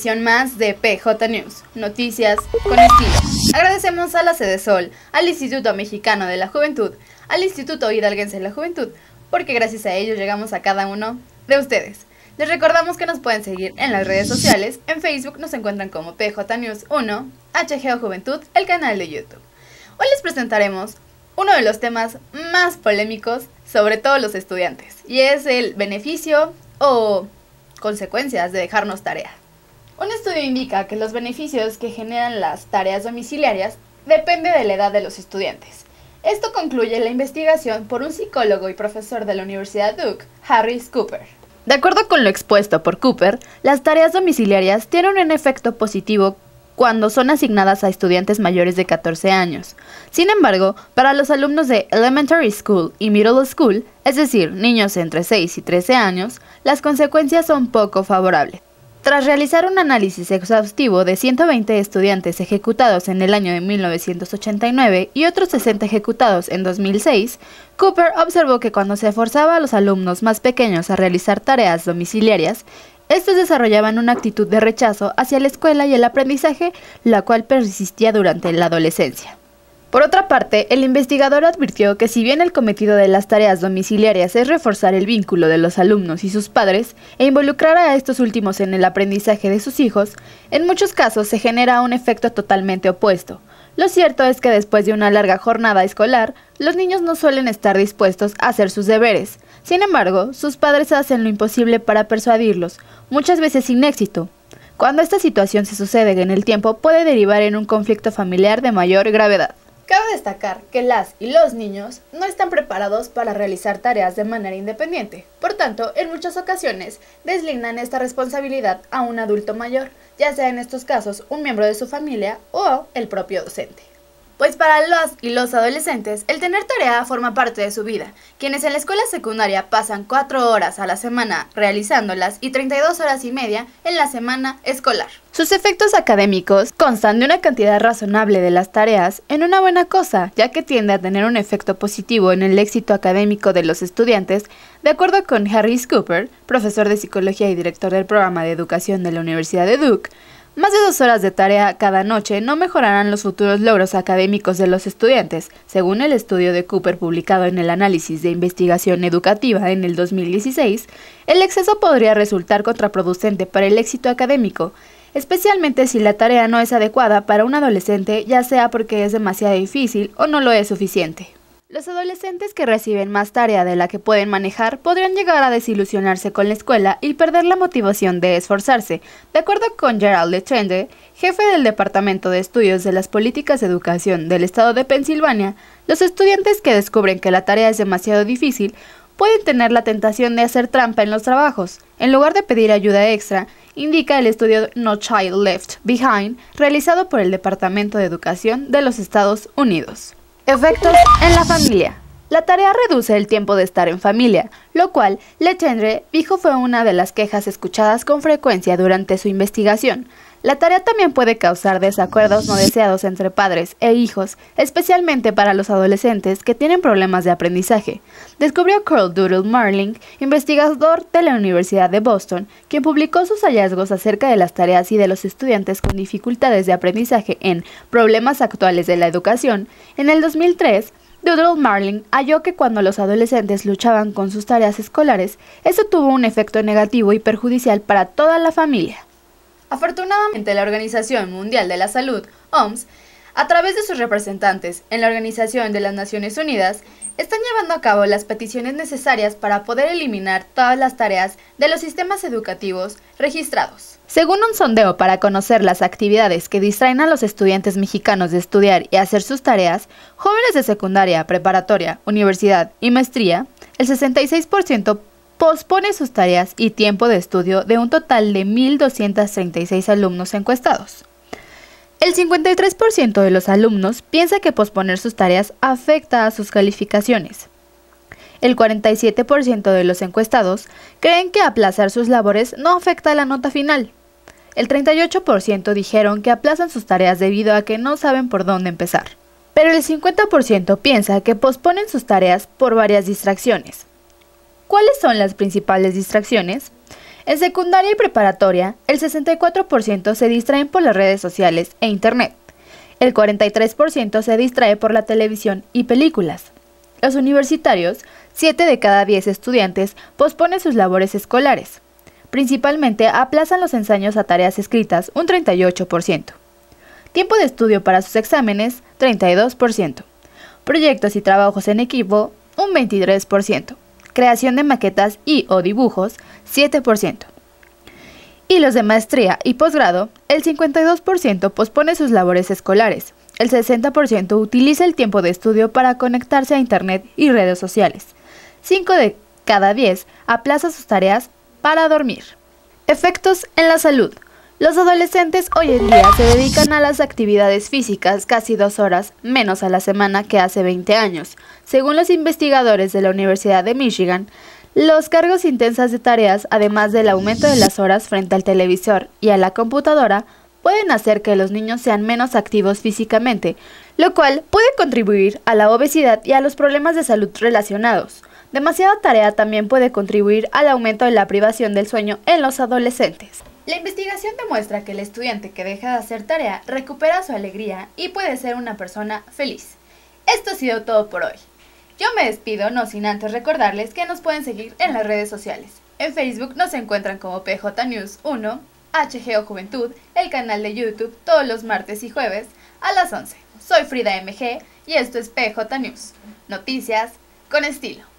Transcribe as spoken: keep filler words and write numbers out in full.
emisión más de P J News, noticias con estilo. Agradecemos a la Sede Sol, al Instituto Mexicano de la Juventud, al Instituto Hidalguense de la Juventud, porque gracias a ellos llegamos a cada uno de ustedes. Les recordamos que nos pueden seguir en las redes sociales. En Facebook nos encuentran como P J News uno, H G O Juventud, el canal de YouTube. Hoy les presentaremos uno de los temas más polémicos sobre todos los estudiantes, y es el beneficio o consecuencias de dejarnos tarea. Un estudio indica que los beneficios que generan las tareas domiciliarias depende de la edad de los estudiantes. Esto concluye la investigación por un psicólogo y profesor de la Universidad Duke, Harry Cooper. De acuerdo con lo expuesto por Cooper, las tareas domiciliarias tienen un efecto positivo cuando son asignadas a estudiantes mayores de catorce años. Sin embargo, para los alumnos de Elementary School y Middle School, es decir, niños entre seis y trece años, las consecuencias son poco favorables. Tras realizar un análisis exhaustivo de ciento veinte estudiantes ejecutados en el año de mil novecientos ochenta y nueve y otros sesenta ejecutados en dos mil seis, Cooper observó que cuando se forzaba a los alumnos más pequeños a realizar tareas domiciliarias, estos desarrollaban una actitud de rechazo hacia la escuela y el aprendizaje, la cual persistía durante la adolescencia. Por otra parte, el investigador advirtió que si bien el cometido de las tareas domiciliarias es reforzar el vínculo de los alumnos y sus padres e involucrar a estos últimos en el aprendizaje de sus hijos, en muchos casos se genera un efecto totalmente opuesto. Lo cierto es que después de una larga jornada escolar, los niños no suelen estar dispuestos a hacer sus deberes. Sin embargo, sus padres hacen lo imposible para persuadirlos, muchas veces sin éxito. Cuando esta situación se sucede en el tiempo, puede derivar en un conflicto familiar de mayor gravedad. Cabe destacar que las y los niños no están preparados para realizar tareas de manera independiente. Por tanto, en muchas ocasiones deslizan esta responsabilidad a un adulto mayor, ya sea en estos casos un miembro de su familia o el propio docente. Pues para los y los adolescentes, el tener tarea forma parte de su vida. Quienes en la escuela secundaria pasan cuatro horas a la semana realizándolas y treinta y dos horas y media en la semana escolar. Sus efectos académicos constan de una cantidad razonable de las tareas en una buena cosa, ya que tiende a tener un efecto positivo en el éxito académico de los estudiantes, de acuerdo con Harry Cooper, profesor de psicología y director del programa de educación de la Universidad de Duke. Más de dos horas de tarea cada noche no mejorarán los futuros logros académicos de los estudiantes, según el estudio de Cooper publicado en el Análisis de Investigación Educativa en el dos mil dieciséis. El exceso podría resultar contraproducente para el éxito académico, especialmente si la tarea no es adecuada para un adolescente, ya sea porque es demasiado difícil o no lo es suficiente. Los adolescentes que reciben más tarea de la que pueden manejar podrían llegar a desilusionarse con la escuela y perder la motivación de esforzarse. De acuerdo con Gerald Letendre, jefe del Departamento de Estudios de las Políticas de Educación del estado de Pensilvania, los estudiantes que descubren que la tarea es demasiado difícil pueden tener la tentación de hacer trampa en los trabajos. En lugar de pedir ayuda extra, indica el estudio No Child Left Behind, realizado por el Departamento de Educación de los Estados Unidos. Efectos en la familia. La tarea reduce el tiempo de estar en familia, lo cual Letendre dijo fue una de las quejas escuchadas con frecuencia durante su investigación. La tarea también puede causar desacuerdos no deseados entre padres e hijos, especialmente para los adolescentes que tienen problemas de aprendizaje, descubrió Carl Doodle Marling, investigador de la Universidad de Boston, quien publicó sus hallazgos acerca de las tareas y de los estudiantes con dificultades de aprendizaje en Problemas actuales de la educación. En el dos mil tres, Doodle Marling halló que cuando los adolescentes luchaban con sus tareas escolares, esto tuvo un efecto negativo y perjudicial para toda la familia. Afortunadamente, la Organización Mundial de la Salud, O M S, a través de sus representantes en la Organización de las Naciones Unidas, están llevando a cabo las peticiones necesarias para poder eliminar todas las tareas de los sistemas educativos registrados. Según un sondeo para conocer las actividades que distraen a los estudiantes mexicanos de estudiar y hacer sus tareas, jóvenes de secundaria, preparatoria, universidad y maestría, el sesenta y seis por ciento pospone sus tareas y tiempo de estudio de un total de mil doscientos treinta y seis alumnos encuestados. El cincuenta y tres por ciento de los alumnos piensa que posponer sus tareas afecta a sus calificaciones. El cuarenta y siete por ciento de los encuestados creen que aplazar sus labores no afecta a la nota final. El treinta y ocho por ciento dijeron que aplazan sus tareas debido a que no saben por dónde empezar. Pero el cincuenta por ciento piensa que posponen sus tareas por varias distracciones. ¿Cuáles son las principales distracciones? En secundaria y preparatoria, el sesenta y cuatro por ciento se distraen por las redes sociales e internet. El cuarenta y tres por ciento se distrae por la televisión y películas. Los universitarios, siete de cada diez estudiantes, posponen sus labores escolares. Principalmente aplazan los ensayos a tareas escritas, un treinta y ocho por ciento. Tiempo de estudio para sus exámenes, treinta y dos por ciento. Proyectos y trabajos en equipo, un veintitrés por ciento. Creación de maquetas y o dibujos, siete por ciento. Y los de maestría y posgrado, el cincuenta y dos por ciento pospone sus labores escolares. El sesenta por ciento utiliza el tiempo de estudio para conectarse a internet y redes sociales. cinco de cada diez aplaza sus tareas para dormir. Efectos en la salud. Los adolescentes hoy en día se dedican a las actividades físicas casi dos horas menos a la semana que hace veinte años. Según los investigadores de la Universidad de Michigan, los cargos intensos de tareas, además del aumento de las horas frente al televisor y a la computadora, pueden hacer que los niños sean menos activos físicamente, lo cual puede contribuir a la obesidad y a los problemas de salud relacionados. Demasiada tarea también puede contribuir al aumento de la privación del sueño en los adolescentes. La investigación demuestra que el estudiante que deja de hacer tarea recupera su alegría y puede ser una persona feliz. Esto ha sido todo por hoy. Yo me despido, no sin antes recordarles que nos pueden seguir en las redes sociales. En Facebook nos encuentran como P J News uno, H G O Juventud, el canal de YouTube todos los martes y jueves a las once. Soy Frida M G y esto es P J News, noticias con estilo.